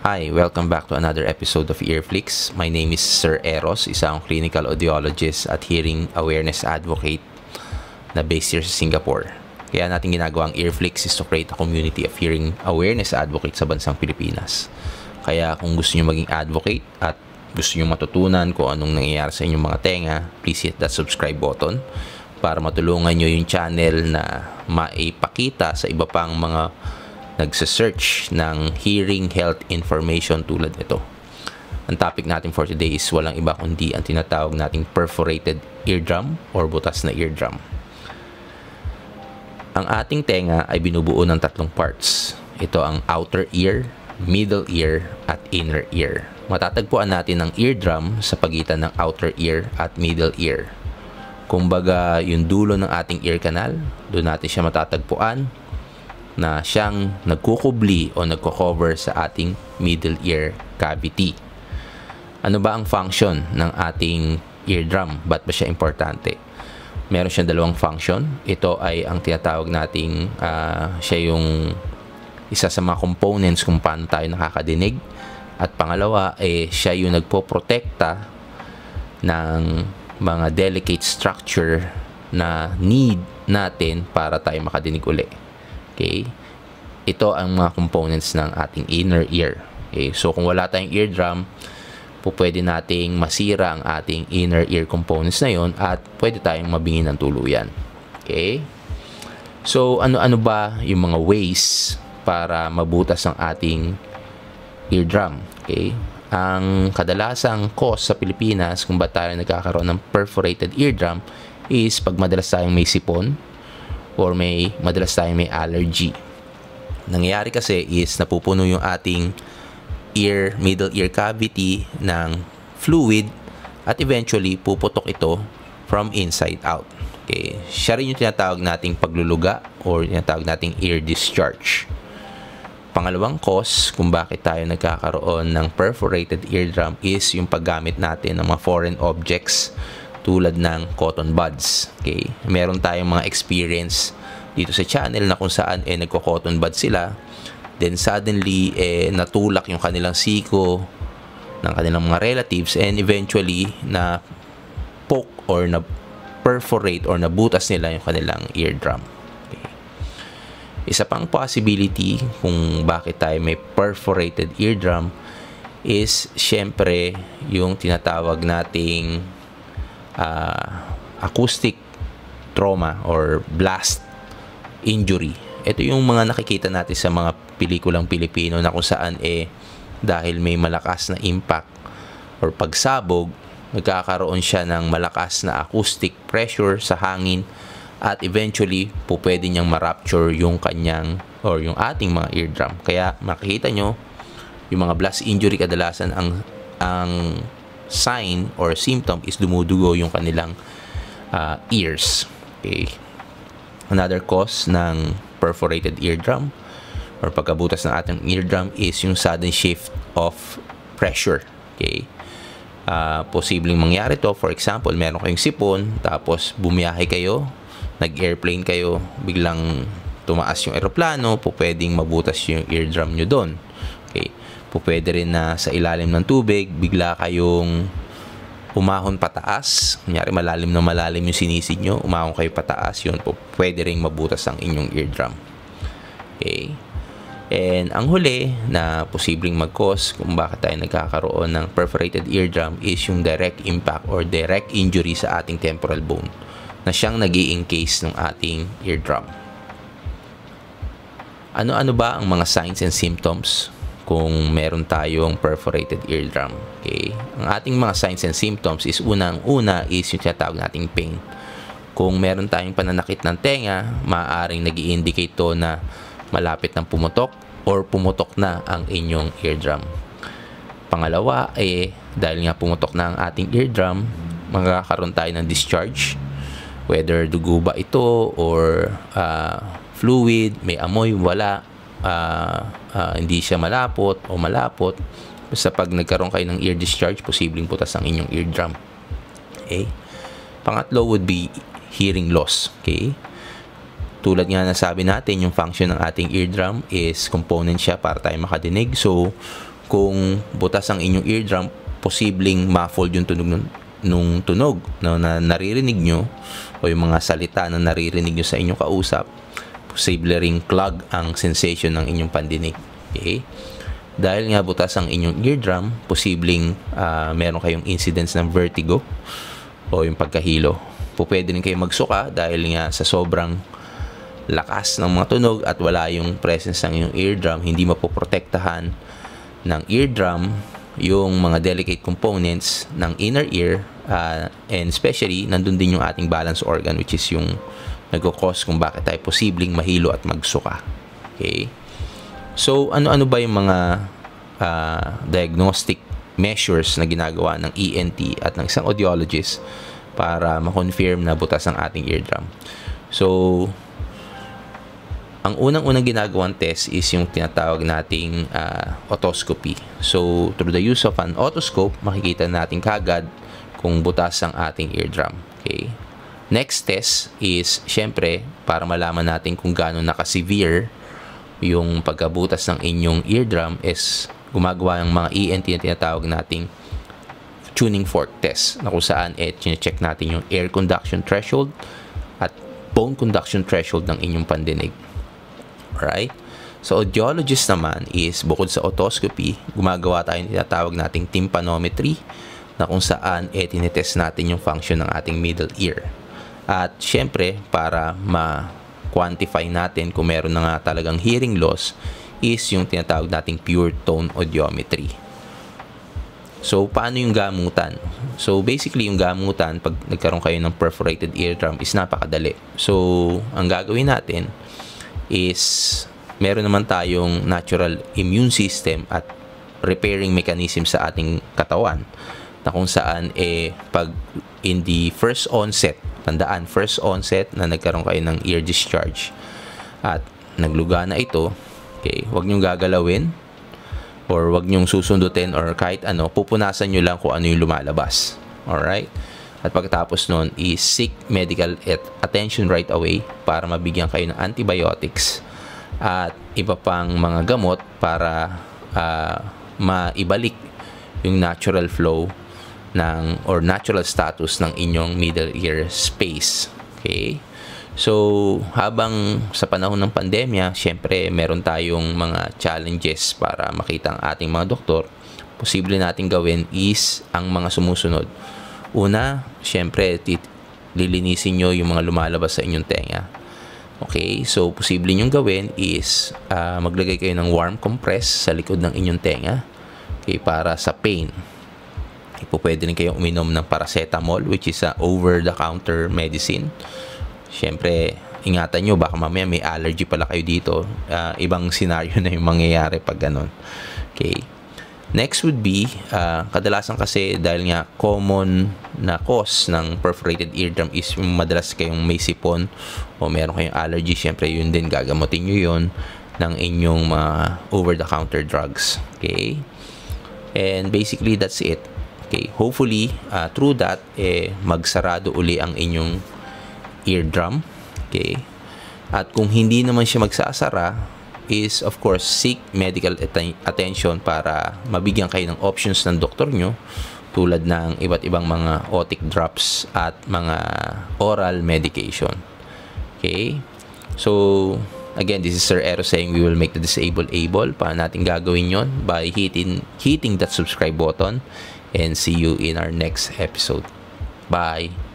Hi, welcome back to another episode of Earflix. My name is Sir Eros, isa akong clinical audiologist at hearing awareness advocate na based here sa Singapore. Kaya natin ginagawa ang Earflix is to create a community of hearing awareness advocate sa bansang Pilipinas. Kaya kung gusto nyo maging advocate at gusto nyo matutunan kung anong nangyayari sa inyong mga tenga, please hit that subscribe button para matulungan nyo yung channel na maipakita sa iba pang mga nagsa-search ng hearing health information tulad nito. Ang topic natin for today is walang iba kundi ang tinatawag nating perforated eardrum or butas na eardrum. Ang ating tenga ay binubuo ng tatlong parts. Ito ang outer ear, middle ear, at inner ear. Matatagpuan natin ang eardrum sa pagitan ng outer ear at middle ear. Kumbaga, yung dulo ng ating ear canal, doon natin siya matatagpuan na siyang nagkukubli o nagko-cover sa ating middle ear cavity. Ano ba ang function ng ating eardrum? Ba't ba siya importante? Meron siyang dalawang function. Ito ay ang tinatawag nating siya yung isa sa mga components kung paano tayo nakakadinig. At pangalawa, siya yung nagpoprotekta ng mga delicate structure na need natin para tayo makadinig uli. Okay? Ito ang mga components ng ating inner ear. Okay? So, kung wala tayong eardrum, pwede nating masira ang ating inner ear components na yon at pwede tayong mabingi ng tuluyan. Okay? So, ano-ano ba yung mga ways para mabutas ang ating eardrum? Okay? Ang kadalasang cause sa Pilipinas kung ba't tayo nagkakaroon ng perforated eardrum is pag madalas tayong may sipon or madalas tayong may allergy. Nangyayari kasi is napupuno yung ating middle ear cavity ng fluid at eventually puputok ito from inside out. Okay. Siya rin yung tinatawag nating pagluluga or tinatawag nating ear discharge. Pangalawang cause kung bakit tayo nagkakaroon ng perforated eardrum is yung paggamit natin ng mga foreign objects tulad ng cotton buds. Okay? Meron tayong mga experience dito sa channel na kung saan nagko-cotton buds sila, then suddenly natulak yung kanilang siko ng kanilang mga relatives and eventually na poke or na perforate or nabutas nila yung kanilang eardrum. Okay. Isa pang possibility kung bakit tayo may perforated eardrum is syempre yung tinatawag nating acoustic trauma or blast injury. Ito yung mga nakikita natin sa mga pelikulang Pilipino na kung saan dahil may malakas na impact or pagsabog, nagkakaroon siya ng malakas na acoustic pressure sa hangin at eventually pwede niyang ma-rupture yung kanyang or yung ating mga eardrum. Kaya makikita nyo yung mga blast injury kadalasan ang sign or symptom is dumudugo yung kanilang ears. Okay. Another cause ng perforated eardrum or pagkabutas ng ating eardrum is yung sudden shift of pressure. Okay. Posibleng mangyari to, for example, meron kayong sipon, tapos bumiyahe kayo, nag-airplane kayo, biglang tumaas yung eroplano, pwedeng mabutas yung eardrum nyo doon. Okay. Pwede rin na sa ilalim ng tubig, bigla kayong umahon pataas. Kunyari, malalim yung sinisid nyo, umahon kayo pataas, yun pwede rin mabutas ang inyong eardrum. Okay. And ang huli na posibleng mag-cause kung bakit tayo nagkakaroon ng perforated eardrum is yung direct impact or direct injury sa ating temporal bone na siyang nag-i-encase ng ating eardrum. Ano-ano ba ang mga signs and symptoms kung meron tayong perforated eardrum? Okay. Ang ating mga signs and symptoms is unang-una is yung tinatawag nating pain. Kung meron tayong pananakit ng tenga, maaaring nag-i-indicate to na malapit ng pumutok or pumutok na ang inyong eardrum. Pangalawa, dahil nga pumutok na ang ating eardrum, magkakaroon tayo ng discharge. Whether dugo ba ito or fluid, may amoy, wala, hindi siya malapot o malapot. Basta pag nagkaroon kayo ng ear discharge, posibleng putas ang inyong eardrum. Okay. Pangatlo would be hearing loss. Okay. Tulad nga na sabi natin, yung function ng ating eardrum is component siya para tayo makadinig. So, kung butas ang inyong eardrum, posibleng muffled yung tunog nung tunog na naririnig nyo o yung mga salita na naririnig nyo sa inyong kausap. Posible ring clog ang sensation ng inyong pandinig. Okay? Dahil nga butas ang inyong eardrum, posibleng meron kayong incidents ng vertigo o yung pagkahilo. Pwede rin kayo magsuka dahil nga sa sobrang lakas ng mga tunog at wala yung presence ng inyong eardrum, hindi mapoprotektahan ng eardrum yung mga delicate components ng inner ear, and especially nandun din yung ating balance organ, which is yung nagkukos kung bakit tayo posibleng mahilo at magsuka. Okay? So, ano-ano ba yung mga diagnostic measures na ginagawa ng ENT at ng isang audiologist para ma-confirm na butas ang ating eardrum? So, ang unang-unang ginagawang test is yung tinatawag nating otoscopy. So, through the use of an otoscope, makikita natin kagad kung butas ang ating eardrum. Okay? Next test is, syempre, para malaman natin kung gaano naka-severe yung pagkabutas ng inyong eardrum, is gumagawa ng mga ENT na tinatawag nating tuning fork test, na kung saan check natin yung air conduction threshold at bone conduction threshold ng inyong pandinig. Alright? So, audiologist naman is, bukod sa otoscopy, gumagawa tayo ng tinatawag nating tympanometry, na kung saan tinitest natin yung function ng ating middle ear. At syempre, para ma-quantify natin kung meron na nga talagang hearing loss, is yung tinatawag nating pure tone audiometry. So, paano yung gamutan? So, basically, yung gamutan, pag nagkaroon kayo ng perforated eardrum, is napakadali. So, ang gagawin natin is, meron naman tayong natural immune system at repairing mechanism sa ating katawan, na kung saan pag in the first onset, tandaan, first onset na nagkaroon kayo ng ear discharge at nagluga na ito, okay, huwag nyong gagalawin or huwag nyong susundutin or kahit ano, pupunasan nyo lang kung ano yung lumalabas. Alright? At pagkatapos nun, is seek medical attention right away para mabigyan kayo ng antibiotics at iba pang mga gamot para maibalik yung natural flow or natural status ng inyong middle ear space. Okay? So, habang sa panahon ng pandemya, syempre meron tayong mga challenges para makita ang ating mga doktor. Posible natin gawin is ang mga sumusunod. Una, syempre, lilinisin nyo yung mga lumalabas sa inyong tenga. Okay, so posible nyong gawin is maglagay kayo ng warm compress sa likod ng inyong tenga, okay, para sa pain. Pwede rin kayong uminom ng paracetamol, which is a over-the-counter medicine. Syempre, ingatan nyo, baka mamaya may allergy pala kayo dito. Ibang scenario na yung mangyayari pag ganun. Okay. Next would be, kadalasan kasi dahil nga common na cause ng perforated eardrum is yung madalas kayong may sipon o meron kayong allergy, syempre yun din, gagamutin nyo yun ng inyong over-the-counter drugs. Okay? And basically, that's it. Okay? Hopefully, through that, magsarado uli ang inyong eardrum. Okay? At kung hindi naman siya magsasara, is of course seek medical attention para mabigyan kayo ng options ng doktor nyo, tulad ng iba't ibang mga otic drops at mga oral medication. Okay? So, again, this is Sir Ero saying we will make the disabled able. Paano natin gagawin yon? By hitting that subscribe button, and see you in our next episode. Bye!